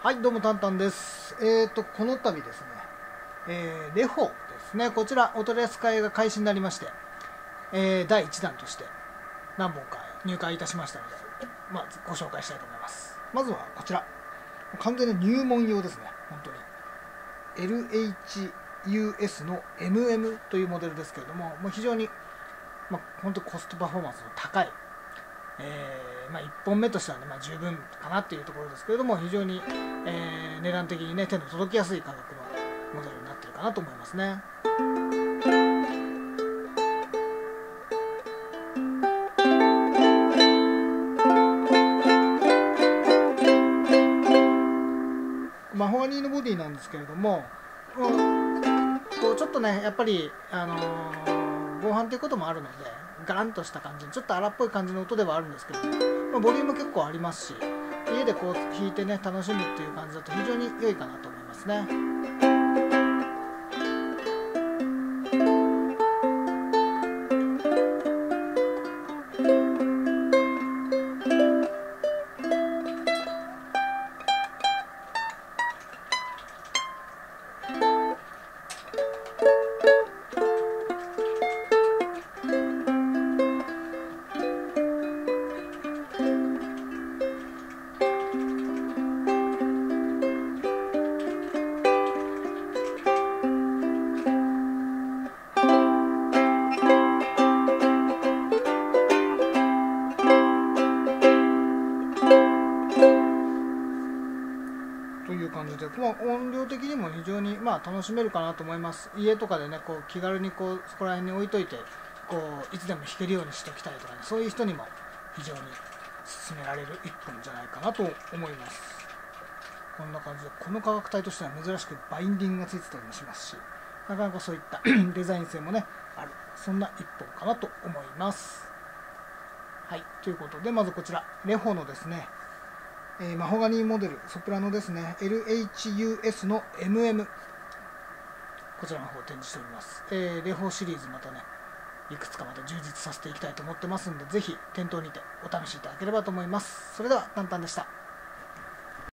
はい、どうもタンタンです。この度ですね、レホですね、こちらお取り扱いが開始になりまして、第1弾として何本か入荷いたしましたので、ご紹介したいと思います。まずはこちら、完全に入門用ですね、本当に。LHUS の MM というモデルですけれども、もう非常に、本当にコストパフォーマンスの高い、1本目としては、ね十分かなっていうところですけれども、非常に、値段的に、手の届きやすい価格のモデルになっているかなと思いますね。マホガニーのボディなんですけれども、こうちょっとねやっぱり、合板ということもあるのでガランとした感じ、ちょっと荒っぽい感じの音ではあるんですけど、ボリューム結構ありますし、家でこう弾いてね楽しむっていう感じだと非常に良いかなと思いますね。という感じで、音量的にも非常に楽しめるかなと思います。家とかでねこう気軽にここら辺に置いといていつでも弾けるようにしておきたいとかね、そういう人にも非常に勧められる一本じゃないかなと思います。こんな感じで、この価格帯としては珍しくバインディングがついてたりもしますし、なかなかそういったデザイン性もねある、そんな一本かなと思います。はい、ということでまずこちらレホのですね、マホガニーモデルソプラノですね、 LHUS の MM、 こちらの方を展示しております。レホシリーズまたねいくつかまた充実させていきたいと思ってますので、ぜひ店頭にてお試しいただければと思います。それではタンタンでした。